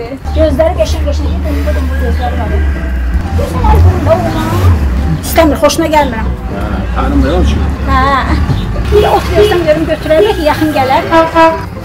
qəşəngdir. Gözləri qəşəng-qəşəng, dumbu gözləri var. Görsən əl burunda olmaz. İstəmir, xoşuna gəlmirəm. Tanımıram ki. Hə. Bir ot versəm görüm götürərək ki, yaxın gələr.